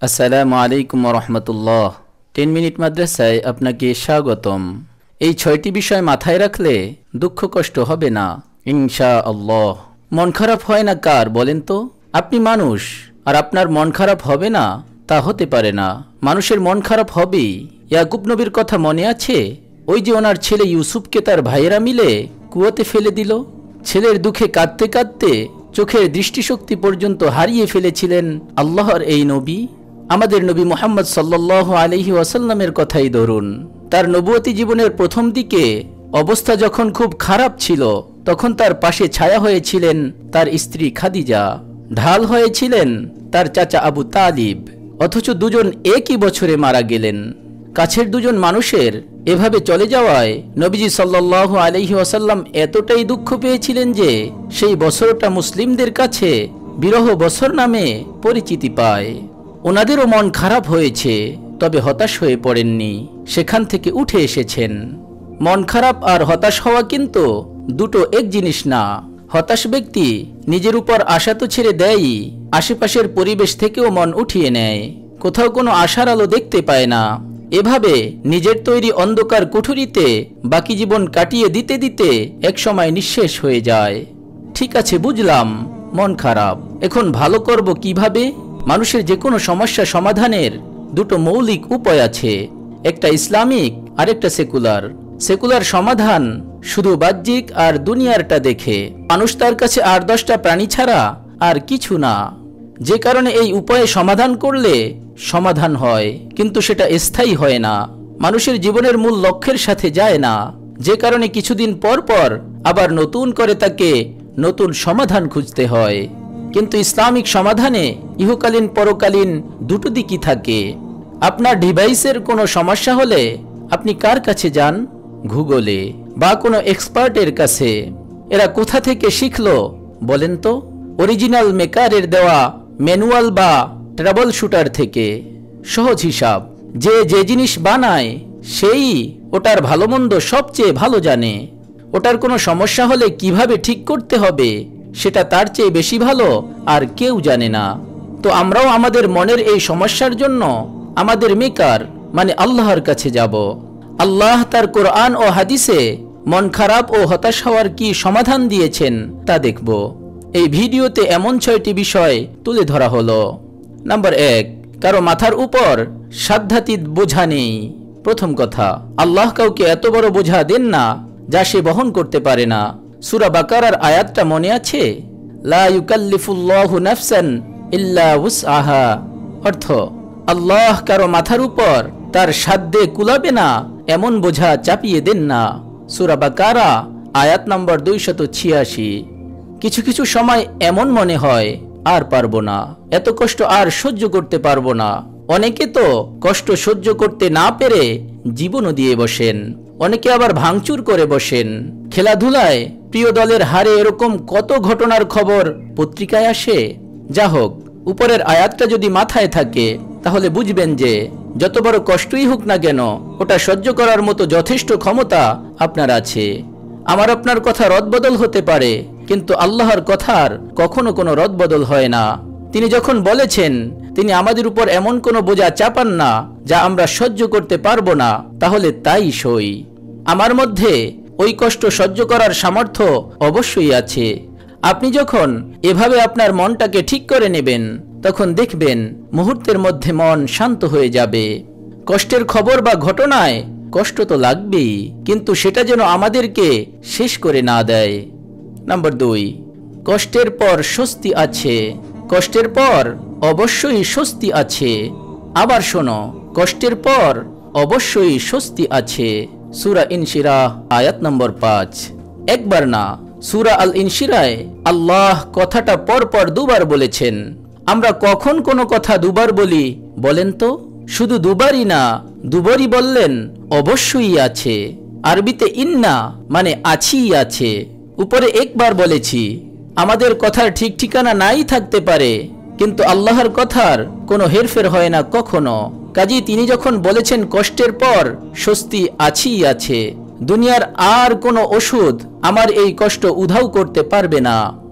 আসসালামু আলাইকুম রহমতুল্লাহ। 10 মিনিট মাদ্রাসায় আপনাকে স্বাগতম। এই 6টি বিষয় মাথায় রাখলে দুঃখ কষ্ট হবে না ইনশাআল্লাহ। মন খারাপ হয় না কার বলেন তো? আপনি মানুষ, আর আপনার মন খারাপ হবে না তা হতে পারে না। মানুষের মন খারাপ হবেই। ইয়াকুব নবীর কথা মনে আছে? ওই যে ওনার ছেলে ইউসুফকে তার ভাইয়েরা মিলে কুয়োতে ফেলে দিল। ছেলের দুঃখে কাঁদতে কাঁদতে চোখের দৃষ্টিশক্তি পর্যন্ত হারিয়ে ফেলেছিলেন আল্লাহর এই নবী। আমাদের নবী মুহাম্মদ সাল্লাল্লাহু আলাইহি ওয়াসাল্লামের কথাই ধরুন। তার নবুয়তি জীবনের প্রথম দিকে অবস্থা যখন খুব খারাপ ছিল, তখন তার পাশে ছায়া হয়েছিলেন তার স্ত্রী খাদিজা, ঢাল হয়েছিলেন তার চাচা আবু তালিব। অথচ দুজন একই বছরে মারা গেলেন। কাছের দুজন মানুষের এভাবে চলে যাওয়ায় নবীজি সাল্লাল্লাহু আলাইহি ওয়াসাল্লাম এতটাই দুঃখ পেয়েছিলেন যে সেই বছরটা মুসলিমদের কাছে বিরহ বছর নামে পরিচিতি পায়। ওনাদেরও মন খারাপ হয়েছে, তবে হতাশ হয়ে পড়েননি, সেখান থেকে উঠে এসেছেন। মন খারাপ আর হতাশ হওয়া কিন্তু দুটো এক জিনিস না। হতাশ ব্যক্তি নিজের উপর আশা তো ছেড়ে দেয়ই, আশেপাশের পরিবেশ থেকেও মন উঠিয়ে নেয়। কোথাও কোনো আশার আলো দেখতে পায় না। এভাবে নিজের তৈরি অন্ধকার কুঠুরিতে বাকি জীবন কাটিয়ে দিতে দিতে একসময় নিঃশেষ হয়ে যায়। ঠিক আছে, বুঝলাম মন খারাপ, এখন ভালো করব কিভাবে? মানুষের যে কোনো সমস্যা সমাধানের দুটো মৌলিক উপায় আছে, একটা ইসলামিক আর একটা সেকুলার। সেকুলার সমাধান শুধু বাহ্যিক আর দুনিয়ারটা দেখে। মানুষ তার কাছে 8-10টা প্রাণী ছাড়া আর কিছু না। যে কারণে এই উপায়ে সমাধান করলে সমাধান হয়, কিন্তু সেটা স্থায়ী হয় না, মানুষের জীবনের মূল লক্ষ্যের সাথে যায় না। যে কারণে কিছুদিন পর পর আবার নতুন করে তাকে নতুন সমাধান খুঁজতে হয়। কিন্তু ইসলামিক সমাধানে ইহকালীন পরকালীন দুটো দিকই থাকে। আপনার ডিভাইসের কোনো সমস্যা হলে আপনি কার কাছে যান? গুগলে বা কোনো এক্সপার্টের কাছে। এরা কোথা থেকে শিখলো বলেন তো? অরিজিনাল মেকারের দেওয়া ম্যানুয়াল বা ট্রাবল শুটার থেকে। সহজ হিসাব, যে জিনিস বানায় সেই ওটার ভালো মন্দ সবচেয়ে ভালো জানে। ওটার কোনো সমস্যা হলে কিভাবে ঠিক করতে হবে সেটা তার চেয়ে বেশি ভালো আর কেউ জানে না। তো আমরাও আমাদের মনের এই সমস্যার জন্য আমাদের মেকার মানে আল্লাহর কাছে যাব। আল্লাহ তার কোরআন ও হাদিসে মন খারাপ ও হতাশ হওয়ার কি সমাধান দিয়েছেন তা দেখব। এই ভিডিওতে এমন 6টি বিষয় তুলে ধরা হলো। নাম্বার 1, কারো মাথার উপর সাধ্যাতীত বোঝা নেই। প্রথম কথা, আল্লাহ কাউকে এত বড় বোঝা দেন না যা সে বহন করতে পারে না। সূরা বাকারার আয়াতটা মনে আছে? লা ইউকাল্লিফুল্লাহু নাফসান ইল্লা উসআহা। অর্থ, আল্লাহ কারো মাথার উপর তার সাধ্যে কুলাবে না এমন বোঝা চাপিয়ে দেন না। সূরা বাকারা আয়াত নম্বর 286। কিছু কিছু সময় এমন মনে হয় আর পারবো না, এত কষ্ট আর সহ্য করতে পারবো না। অনেকে তো কষ্ট সহ্য করতে না পেরে জীবনও দিয়ে বসেন। অনেকে আবার ভাঙচুর করে বসেন। খেলাধুলায় প্রিয় দলের হারে এরকম কত ঘটনার খবর পত্রিকায় আসে। যা হোক, উপরের আয়াতটা যদি মাথায় থাকে তাহলে বুঝবেন যে যত বড় কষ্টই হোক না কেন ওটা সহ্য করার মতো যথেষ্ট ক্ষমতা আপনার আছে। আমার আপনার কথা রদবদল হতে পারে, কিন্তু আল্লাহর কথার কখনো কোনো রদবদল হয় না। তিনি যখন বলেছেন তিনি আমাদের উপর এমন কোনো বোঝা চাপান না যা আমরা সহ্য করতে পারবো না, তাহলে তাই সই। আমার মধ্যে ওই কষ্ট সহ্য করার সামর্থ্য অবশ্যই আছে। আপনি যখন এভাবে আপনার মনটাকে ঠিক করে নেবেন তখন দেখবেন মুহূর্তের মধ্যে মন শান্ত হয়ে যাবে। কষ্টের খবর বা ঘটনায় কষ্ট তো লাগবেই, কিন্তু সেটা যেন আমাদেরকে শেষ করে না দেয়। নাম্বার 2, কষ্টের পর স্বস্তি আছে। কষ্টের পর অবশ্যই স্বস্তি আছে। আবার শোনো, কষ্টের পর অবশ্যই স্বস্তি আছে। সূরা ইনশিরাহ আয়াত নম্বর 5। একবার না, সূরা আল ইনশিরায় আল্লাহ কথাটা পরপর 2বার বলেছেন। আমরা কখন কোনো কথা 2বার বলি বলেন তো? শুধু 2বারই না, 2বারই বললেন অবশ্যই আছে। আরবিতে ইন্না মানে আছিই আছে। উপরে একবার বলেছি। আমাদের কথার ঠিক ঠিকানা নাই থাকতে পারে, কিন্তু আল্লাহর কথার কোনো হেরফের হয় না কখনো। কাজেই তিনি যখন বলেছেন কষ্টের পর স্বস্তি আছেই আছে, দুনিয়ার আর কোনো ওষুধ আমার এই কষ্ট উধাও করতে পারবে না।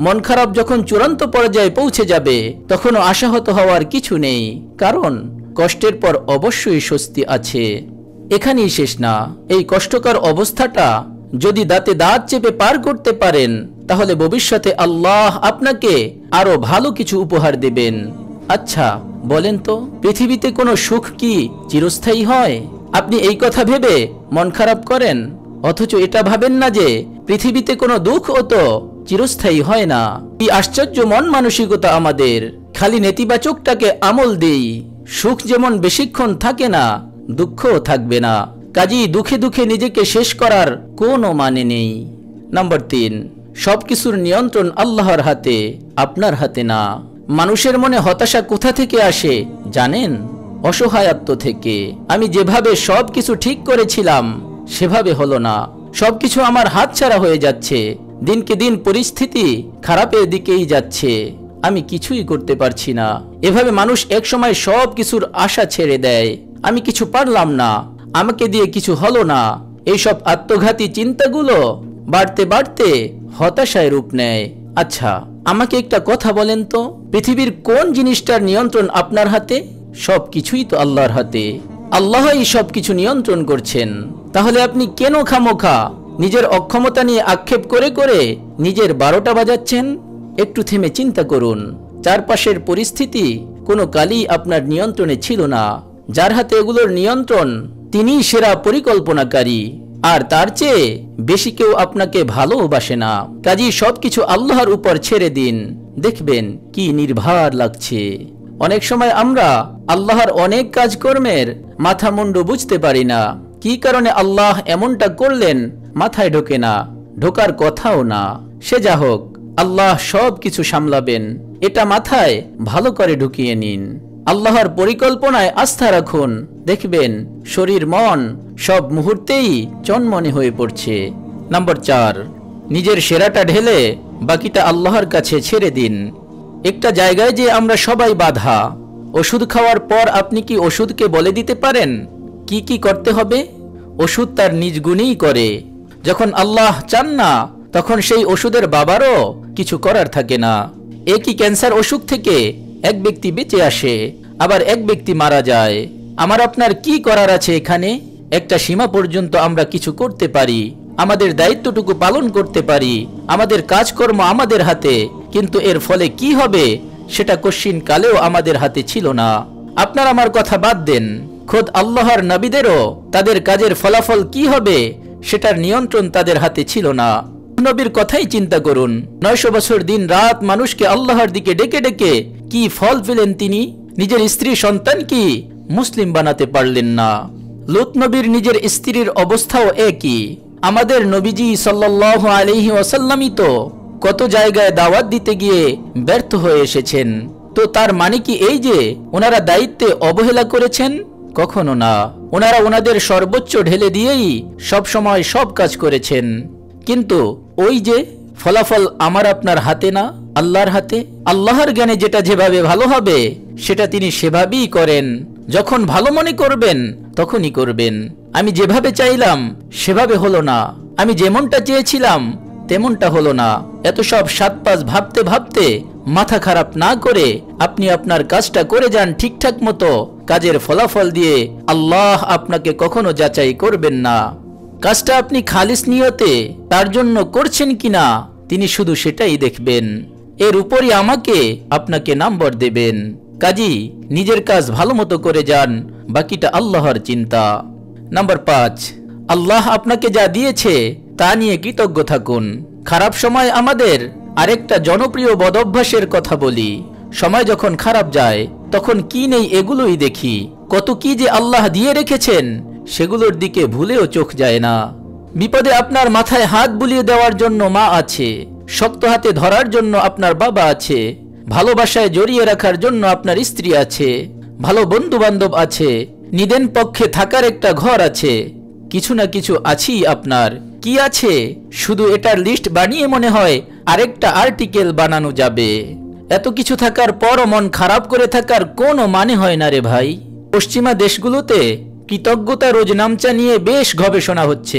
মন খারাপ যখন চূড়ান্ত পর্যায়ে পৌঁছে যাবে তখনও আশাহত হওয়ার কিছু নেই, কারণ কষ্টের পর অবশ্যই স্বস্তি আছে। এখানেই শেষ না, এই কষ্টকর অবস্থাটা যদি দাঁতে দাঁত চেপে পার করতে পারেন তাহলে ভবিষ্যতে আল্লাহ আপনাকে আরো ভালো কিছু উপহার দেবেন। আচ্ছা বলেন তো, পৃথিবীতে কোনো সুখ কি চিরস্থায়ী হয়? আপনি এই কথা ভেবে মন খারাপ করেন, অথচ এটা ভাবেন না যে পৃথিবীতে কোনো দুঃখও তো চিরস্থায়ী হয় না। কি আশ্চর্য মন মানসিকতা আমাদের! খালি নেতিবাচকটাকে আমল দেই। সুখ যেমন বেশিক্ষণ থাকে না, দুঃখও থাকবে না। কাজেই দুঃখে দুঃখে নিজেকে শেষ করার কোনো মানে নেই। নাম্বার 3, সবকিছুর নিয়ন্ত্রণ আল্লাহর হাতে, আপনার হাতে না। মানুষের মনে হতাশা কোথা থেকে আসে জানেন? অসহায়ত্ব থেকে। আমি যেভাবে সবকিছু ঠিক করেছিলাম সেভাবে হলো না, সবকিছু আমার হাতছাড়া হয়ে যাচ্ছে, দিনকে দিন পরিস্থিতি খারাপের দিকেই যাচ্ছে, আমি কিছুই করতে পারছি না। এভাবে মানুষ একসময় সব কিছুর আশা ছেড়ে দেয়। আমি কিছু পারলাম না, আমাকে দিয়ে কিছু হলো না। এইসব আত্মঘাতী চিন্তাগুলো বাড়তে বাড়তে হতাশায় রূপ নেয়। আচ্ছা আমাকে একটা কথা বলেন তো, পৃথিবীর কোন জিনিসটার নিয়ন্ত্রণ আপনার হাতে? সবকিছুই তো আল্লাহর হাতে। আল্লাহই সবকিছু নিয়ন্ত্রণ করছেন। তাহলে আপনি কেন খামোখা নিজের অক্ষমতা নিয়ে আক্ষেপ করে করে নিজের 12টা বাজাচ্ছেন? একটু থেমে চিন্তা করুন, চারপাশের পরিস্থিতি কোনো কালই আপনার নিয়ন্ত্রণে ছিল না। যার হাতে এগুলোর নিয়ন্ত্রণ তিনিই সেরা পরিকল্পনাকারী, আর তার চেয়ে বেশি কেউ আপনাকে ভালোবাসে না। কাজেই সবকিছু আল্লাহর উপর ছেড়ে দিন, দেখবেন কি নির্ভার লাগছে। অনেক সময় আমরা আল্লাহর অনেক কাজকর্মের মাথা মুন্ডু বুঝতে পারি না। কি কারণে আল্লাহ এমনটা করলেন মাথায় ঢোকে না, ঢোকার কথাও না। সে যা হোক, আল্লাহ সব কিছু সামলাবেন, এটা মাথায় ভালো করে ঢুকিয়ে নিন। আল্লাহর পরিকল্পনায় আস্থা রাখুন, দেখবেন শরীর মন সব মুহূর্তেই চনমনে হয়ে পড়ছে। নাম্বার 4, নিজের সেরাটা ঢেলে বাকিটা আল্লাহর কাছে ছেড়ে দিন। একটা জায়গায় যে আমরা সবাই বাধা। ওষুধ খাওয়ার পর আপনি কি ওষুধকে বলে দিতে পারেন কি কি করতে হবে? ওষুধ তার নিজ গুণেই করে। যখন আল্লাহ চান না তখন সেই ওষুধের বাবারও কিছু করার থাকে না। একই ক্যান্সার অসুখ থেকে এক ব্যক্তি বেঁচে আসে, আবার এক ব্যক্তি মারা যায়। আমার আপনার কি করার আছে এখানে? একটা সীমা পর্যন্ত আমরা কিছু করতে পারি, আমাদের দায়িত্বটুকু পালন করতে পারি, আমাদের কাজকর্ম আমাদের হাতে, কিন্তু এর ফলে কি হবে সেটা কশ্চিন কালেও আমাদের হাতে ছিল না। আপনার আমার কথা বাদ দেন, খোদ আল্লাহর নবীদেরও তাদের কাজের ফলাফল কি হবে সেটার নিয়ন্ত্রণ তাদের হাতে ছিল না। নবীর কথাই চিন্তা করুন, 900 বছর দিন রাত মানুষকে আল্লাহর দিকে ডেকে ডেকে কি ফল পেলেন তিনি? নিজের স্ত্রী সন্তান কি মুসলিম বানাতে পারলেন না। লূত নবীর নিজের স্ত্রীর অবস্থাও একই। আমাদের নবীজি সাল্লাল্লাহু আলাইহি ওয়াসাল্লামই তো কত জায়গায় দাওয়াত দিতে গিয়ে ব্যর্থ হয়ে এসেছেন। তো তার মানে কি এই যে ওনারা দায়িত্বে অবহেলা করেছেন? কখনো না। ওনারা ওনাদের সর্বোচ্চ ঢেলে দিয়েই সব সময় সব কাজ করেছেন। কিন্তু ওই যে ফলাফল আমার আপনার হাতে না, আল্লাহর হাতে। আল্লাহর জ্ঞানে যেটা যেভাবে ভালো হবে সেটা তিনি সেভাবেই করেন। যখন ভালো মনে করবেন তখনই করবেন। আমি যেভাবে চাইলাম সেভাবে হলো না, আমি যেমনটা চেয়েছিলাম তেমনটা হলো না। এত সব 7-5 ভাবতে ভাবতে মাথা খারাপ না করে আপনি আপনার কাজটা করে যান ঠিকঠাক মতো। কাজের ফলাফল দিয়ে আল্লাহ আপনাকে কখনো যাচাই করবেন না। কাজটা আপনি খালিস নিয়তে তার জন্য করছেন কিনা তিনি শুধু সেটাই দেখবেন। এর উপরই আমাকে আপনাকে নম্বর দেবেন। কাজী নিজের কাজ ভালো মতো করে যান, বাকিটা আল্লাহর চিন্তা। নাম্বার 5, আল্লাহ আপনাকে যা দিয়েছে তা নিয়ে কৃতজ্ঞ থাকুন। খারাপ সময় আমাদের আরেকটা জনপ্রিয় বদঅভ্যাসের কথা বলি। সময় যখন খারাপ যায় তখন কি নেই এগুলোই দেখি। কত কি যে আল্লাহ দিয়ে রেখেছেন সেগুলোর দিকে ভুলেও চোখ যায় না। বিপদে আপনার মাথায় হাত বুলিয়ে দেওয়ার জন্য মা আছে, শক্ত হাতে ধরার জন্য আপনার বাবা আছে, ভালোবাসায় জড়িয়ে রাখার জন্য আপনার স্ত্রী আছে, ভালো বন্ধু বান্ধব আছে, নিদেন পক্ষে থাকার একটা ঘর আছে। কিছু না কিছু আছেই আপনার। কি আছে? শুধু এটার লিস্ট বানিয়ে মনে হয় আরেকটা আর্টিকেল বানানো যাবে। এত কিছু থাকার পরও মন খারাপ করে থাকার কোনো মানে হয় না রে ভাই। পশ্চিমা দেশগুলোতে কৃতজ্ঞতা রোজ নামচা নিয়ে বেশ গবেষণা হচ্ছে।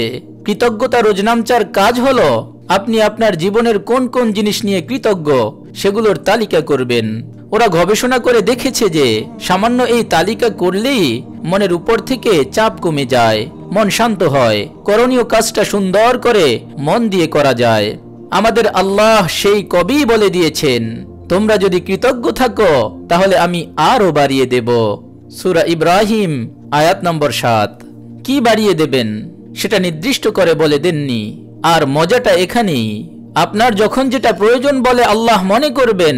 কৃতজ্ঞতা রোজনামচার কাজ হলো আপনি আপনার জীবনের কোন কোন জিনিস নিয়ে কৃতজ্ঞ সেগুলোর তালিকা করবেন। ওরা গবেষণা করে দেখেছে যে সামান্য এই তালিকা করলেই মনের উপর থেকে চাপ কমে যায়, মন শান্ত হয়, করণীয় কাজটা সুন্দর করে মন দিয়ে করা যায়। আমাদের আল্লাহ সেই কবি বলে দিয়েছেন, তোমরা যদি কৃতজ্ঞ থাকো তাহলে আমি আরো বাড়িয়ে দেব। সূরা ইব্রাহিম আয়াত নম্বর 7। কি বাড়িয়ে দেবেন সেটা নির্দিষ্ট করে বলে দেননি। আর মজাটা এখানেই, আপনার যখন যেটা প্রয়োজন বলে আল্লাহ মনে করবেন,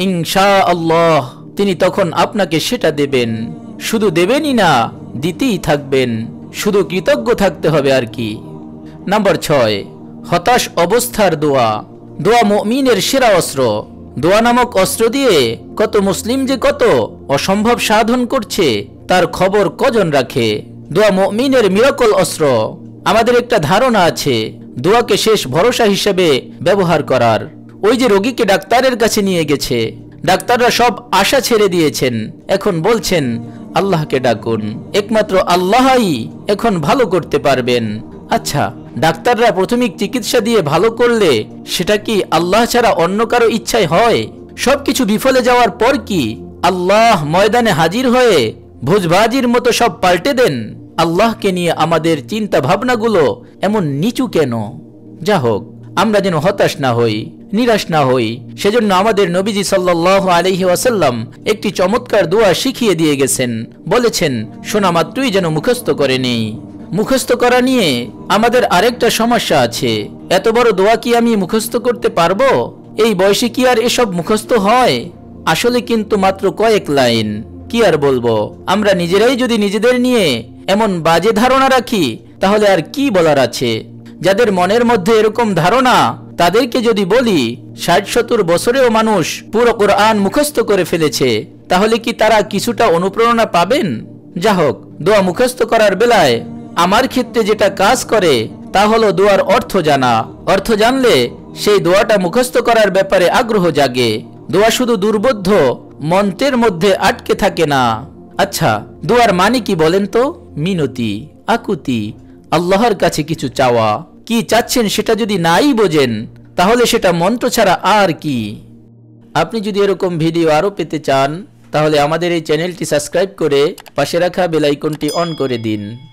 ইনশাআল্লাহ তিনি তখন আপনাকে সেটা দেবেন। শুধু দেবেনই না, দিতেই থাকবেন। শুধু কৃতজ্ঞ থাকতে হবে আর কি। নাম্বার 6, হতাশ অবস্থার দোয়া। দোয়া মুমিনের সেরা অস্ত্র। দোয়া নামক অস্ত্র দিয়ে কত মুসলিম যে কত অসম্ভব সাধন করছে তার খবর কজন রাখে। দোয়া মুমিনের মিরাকল অস্ত্র। আমাদের একটা ধারণা আছে দোয়াকে শেষ ভরসা হিসেবে ব্যবহার করার। ওই যে রোগীকে ডাক্তারের কাছে নিয়ে গেছে, ডাক্তাররা সব আশা ছেড়ে দিয়েছেন, এখন বলছেন আল্লাহকে ডাকুন, একমাত্র আল্লাহই এখন ভালো করতে পারবেন। আচ্ছা, ডাক্তাররা প্রাথমিক চিকিৎসা দিয়ে ভালো করলে সেটা কি আল্লাহ ছাড়া অন্য কারো ইচ্ছায় হয়? সবকিছু বিফলে যাওয়ার পর কি আল্লাহ ময়দানে হাজির হয়ে ভোজবাজির মতো সব পাল্টে দেন? আল্লাহকে নিয়ে আমাদের চিন্তা ভাবনাগুলো এমন নিচু কেন? যা হোক, আমরা যেন হতাশ না হই, নিরাশ না হই, সেজন্য আমাদের নবীজি সাল্লাল্লাহু আলাইহি ওয়াসাল্লাম একটি চমৎকার দোয়া শিখিয়ে দিয়ে গেছেন। বলেছেন, শোনা মাত্রই যেন মুখস্থ করে নেই। মুখস্থ করা নিয়ে আমাদের আরেকটা সমস্যা আছে। এত বড় দোয়া কি আমি মুখস্থ করতে পারবো? এই বয়সে কি আর এসব মুখস্থ হয়? আসলে কিন্তু মাত্র কয়েক লাইন। কি আর বলবো, আমরা নিজেরাই যদি নিজেদের নিয়ে এমন বাজে ধারণা রাখি তাহলে আর কি বলার আছে? যাদের মনের মধ্যে এরকম ধারণা তাদেরকে যদি বলি 60-70 বছরেও মানুষ পুরো কোরআন মুখস্থ করে ফেলেছে, তাহলে কি তারা কিছুটা অনুপ্রেরণা পাবেন? যা হোক, দোয়া মুখস্থ করার বেলায় আমার ক্ষেত্রে যেটা কাজ করে তা হলো দোয়ার অর্থ জানা। অর্থ জানলে সেই দোয়াটা মুখস্থ করার ব্যাপারে আগ্রহ জাগে। দোয়া শুধু দুর্বোধ্য মন্ত্রের মধ্যে আটকে থাকে না। আচ্ছা, দোয়ার মানে কি বলেন তো? মিনতি, আকুতি, আল্লাহর কাছে কিছু চাওয়া। কি চাচ্ছেন সেটা যদি নাই বোঝেন তাহলে সেটা মন্ত্র ছাড়া আর কি। আপনি যদি এরকম ভিডিও আরো পেতে চান তাহলে আমাদের এই চ্যানেলটি সাবস্ক্রাইব করে পাশে রাখা বেল আইকনটি অন করে দিন।